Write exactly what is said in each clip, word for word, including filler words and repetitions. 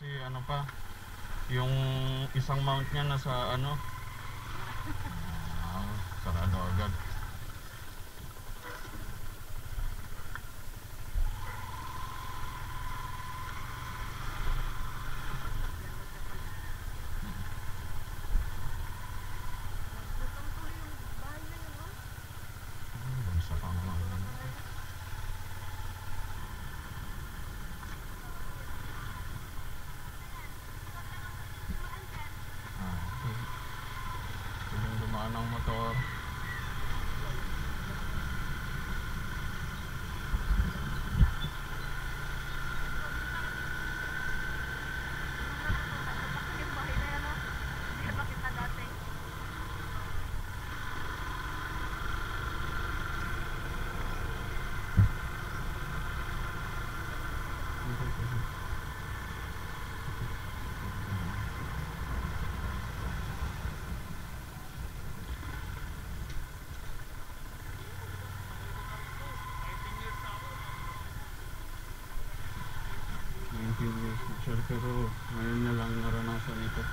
Kasi ano pa, yung isang mount niya nasa ano, ah, sarado agad. Isa pa nga. Ah, okay. Yung dumaan ng motor. nineteen years na siya, pero ngayon niya lang naranasan ito.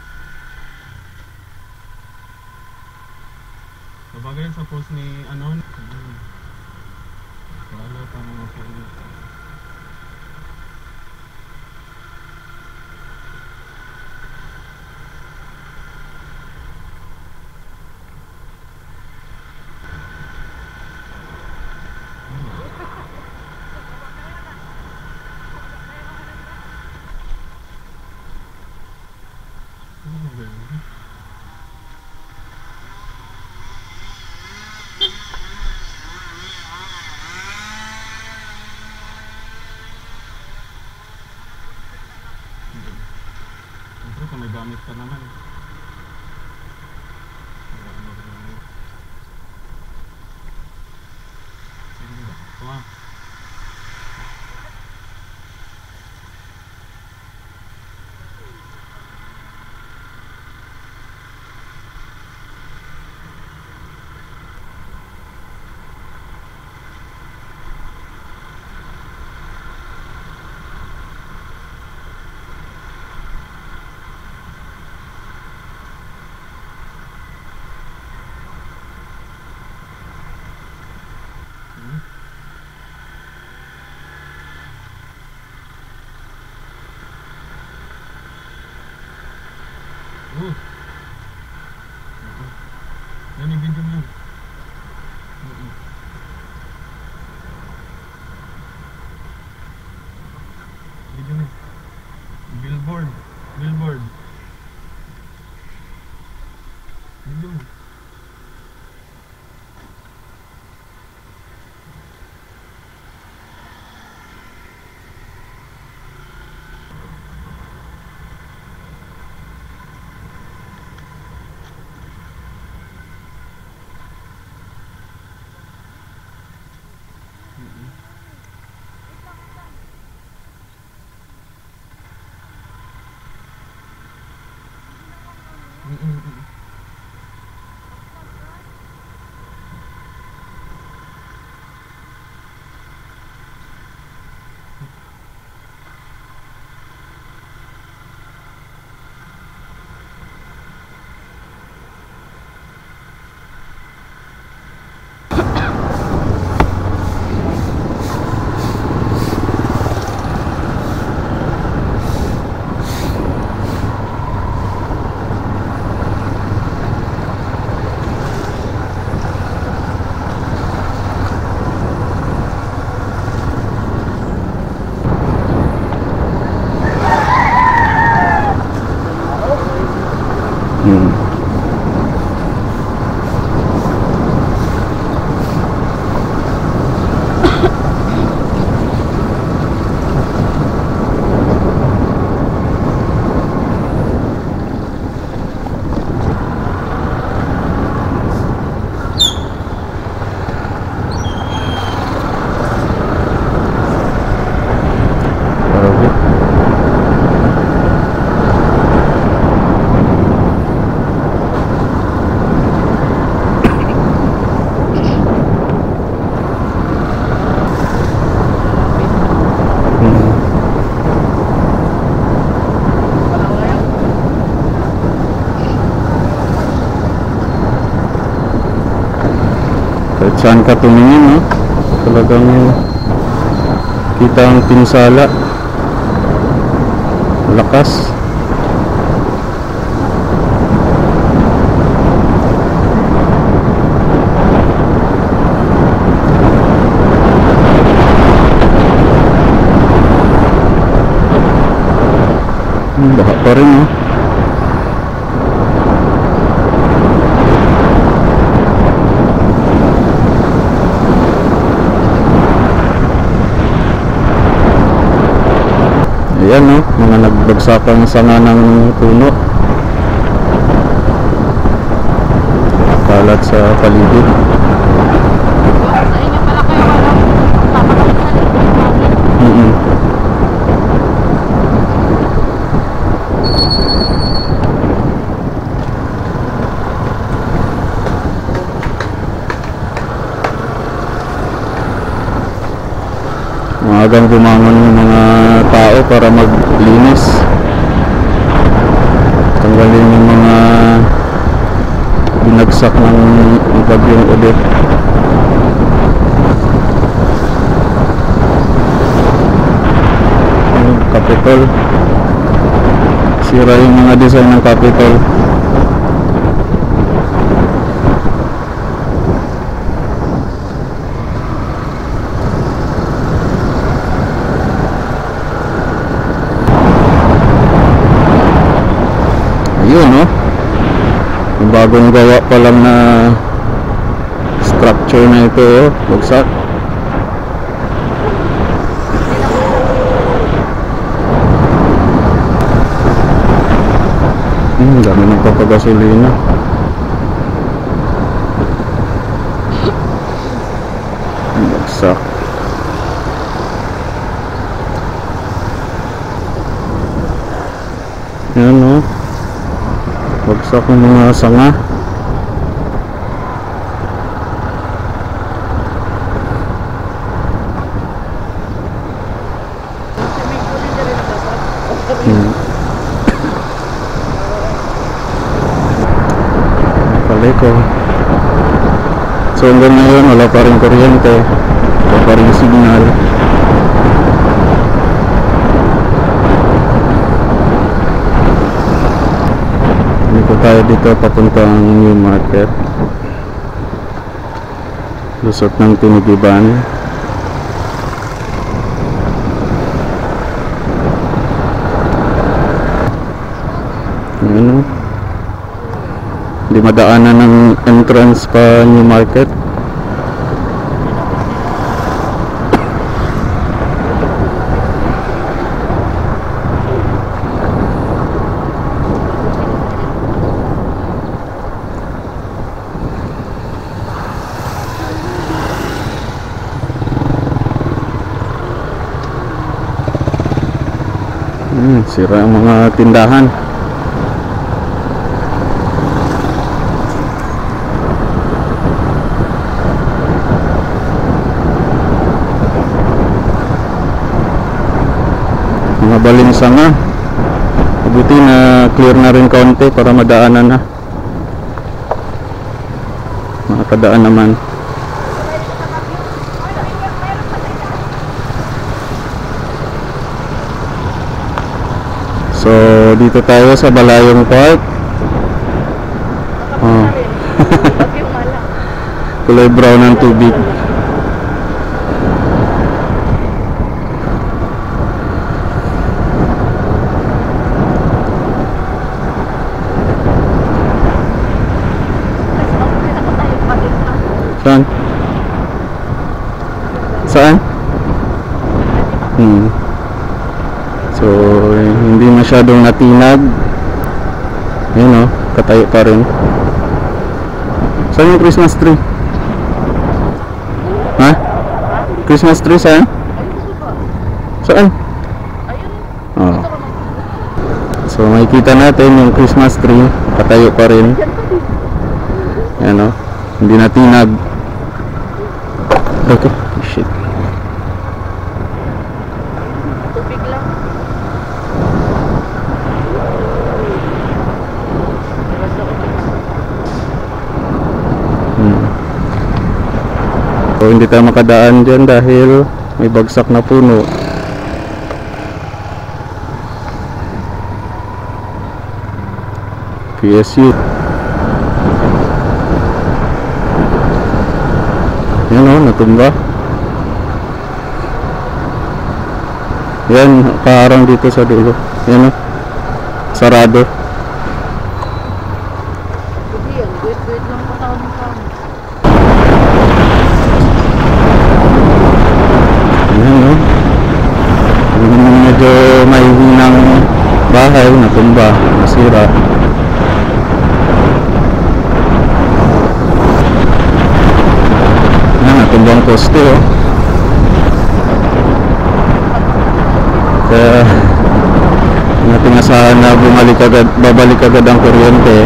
Sabagay sa post ni ano, hmm, wala pa mga pulis. Siyempre kung may gamit ka naman. Ito nga. Kahit saan ka tumingin, no? Talagang kita ang pinsala. Lakas. Baha pa rin, no? Ayan, no? Mga nagbagsakang sanga ng puno. Kalat sa paligid. Sa inyo pala kayo walang papakita sa likod namin. Mm-mm. Maagang bumangon yung mga tao para maglinis, tanggalin yung mga binagsak ng Bagyong Odette. Yung Capitol, sira yung mga design ng Capitol. Yun, no? Yung bagong gawa pa lang na structure na ito, oh, bagsak. Hmm, dami ng papagasolina. Bagsak. Yan, no? Bagsak ng mga sanga. Hmm. Paleko. So hanggang ngayon wala pa rin kuryente, wala pa rin signal. Dito tayo dito papuntang New Market, lusot ng Tinigiban. Ano? Hindi madaanan ng entrance pa New Market. Hmm, sira ang mga tindahan. Mga balinsanga. Mabuti na clear na rin kaunti para madaanan na. Makakadaan naman. So dito tayo sa Bagyong Park. Oh. Kulay brown ang tubig. Saan? Saan? Hmm. So hindi masyadong natinag. Ayun, oh, katayo pa rin. Saan yung Christmas tree? Ha? Christmas tree saan? Saan? Oh. So makikita natin yung Christmas tree, katayo pa rin. Ayan, oh, hindi natinag. Okay, shit. Tubig lang. Hmm. So hindi tayo makadaan dyan dahil may bagsak na puno. P S U. Yan o, natumba. Yan, kaarang dito sa dulo. Yan o, sarado. Hindi yan, wait-wait lang po tawag ng kami. Yan o. Yung medyo mahihinang bahay, natumba, nasira. Yan, natumbang poste o. Kaya natin asahan na bumalik agad, babalik agad ang kuryente.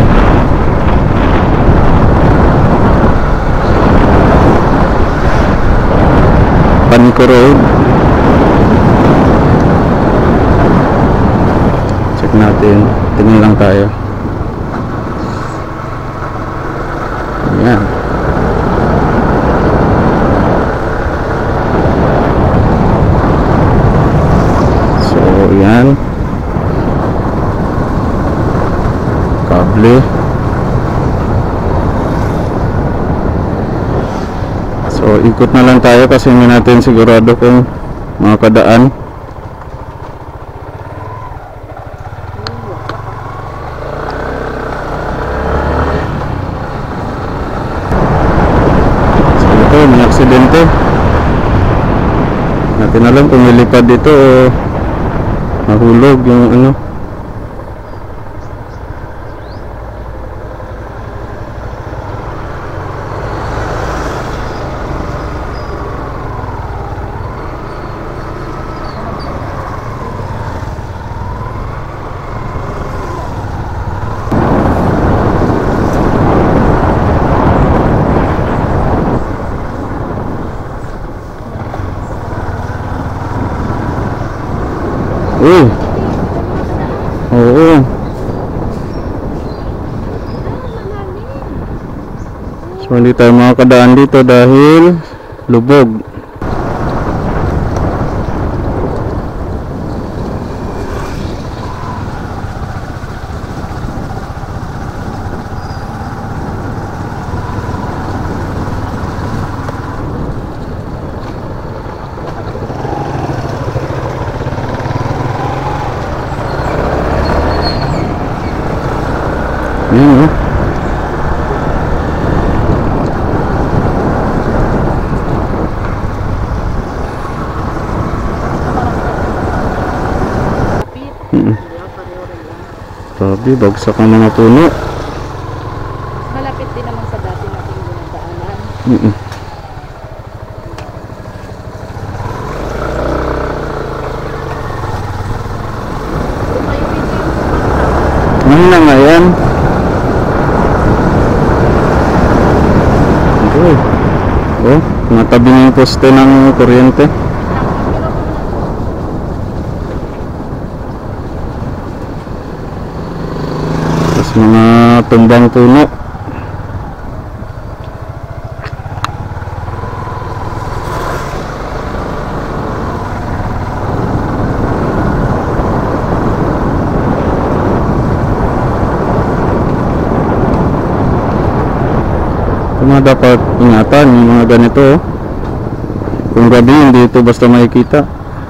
Panico Road. Check natin. Tingin lang tayo. Ayan. So, ayan. Kable. So, ikot na lang tayo kasi hindi natin sigurado kung makakadaan. So, ito, may aksidente. Natin alam kung nilipad dito o mahulog yung ano. Uy. Oo. So hindi tayo makakadaan dito dahil lubog. Ayan o. Mm. Grabe, bagsak ang mga puno. Malapit din naman sa dati natin ginagdaanan. Mm -mm. Ano na nga yan? Okay. Oh, natabi na yung poste ng kuryente. Tapos mga tumbang puno. Ito mga dapat ingatan yung mga ganito oh. Kung gabi hindi ito basta makikita.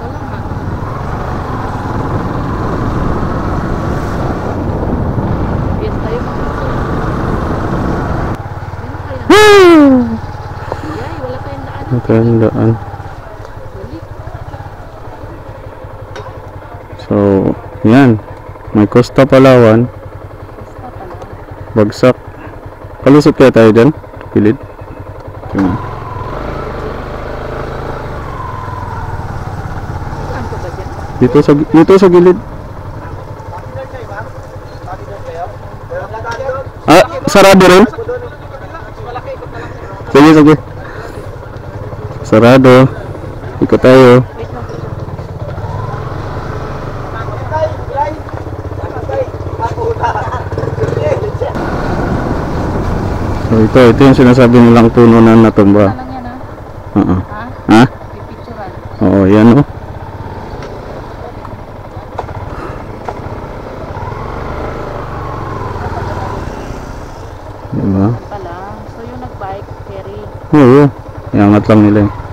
Yes, tayo Woo! Yay, wala tayong daan. Magandaan daan. Balik. So, yan. May Costa Palawan. Basta pala. Bagsak. Kalusot kaya tayo dyan? Pilid. Tingnan. Saan ko ba dyan? Dito sa, dito sa gilid. Ah, sarado rin? Sige, sige. Sarado. Ikot tayo. Wait lang. So ito, ito yung sinasabi nilang puno na natumba. Ano lang yan ah? Oo. Ha? Ha? Pipicturan. Oo, yan oh. Diba? Yan pala. So yung nag-bike, carry. Oo. Iangat lang nila eh.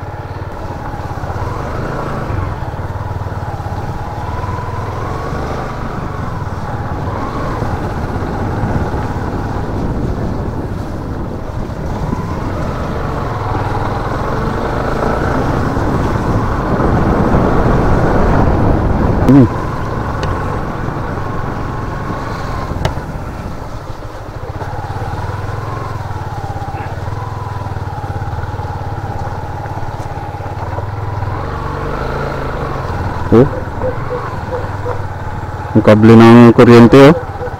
Hmm. Oh. Yung kable ng kuryente oh.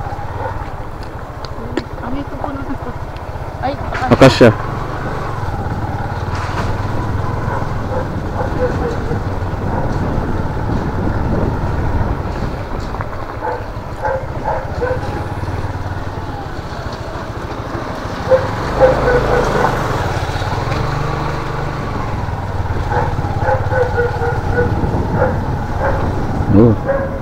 Ang ito po nung... Ay, baka... Akasya. Oh.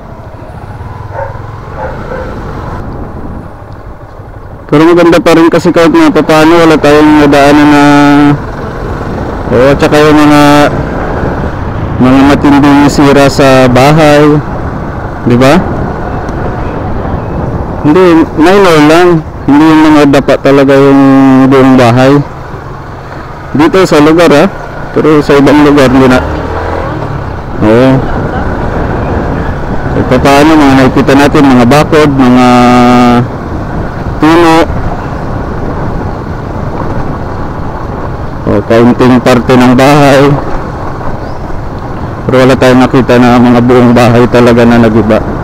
Pero maganda pa rin kasi kahit na paano wala tayong nadaanan na oh, at saka yung mga mga matinding sira sa bahay, di ba? Hindi, minor lang, hindi yung mga dapa talaga yung buong bahay dito sa lugar ha, pero sa ibang lugar hindi na. Oo. So paano mga nakikita natin mga bakod, mga puno o kaunting parte ng bahay, pero wala tayong nakita na mga buong bahay talaga na nagiba.